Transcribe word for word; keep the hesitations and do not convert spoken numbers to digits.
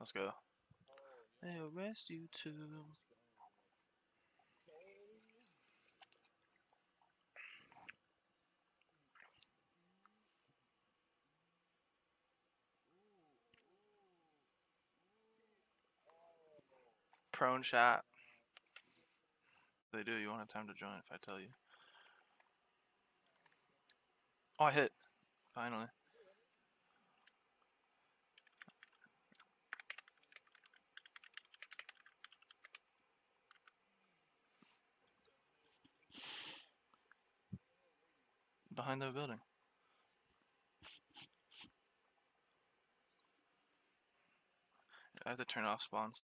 Let's go. They arrest you too. Prone shot. They do. You won't have time to join if I tell you. Oh, I hit. Finally. Behind the building. I have to turn off spawns.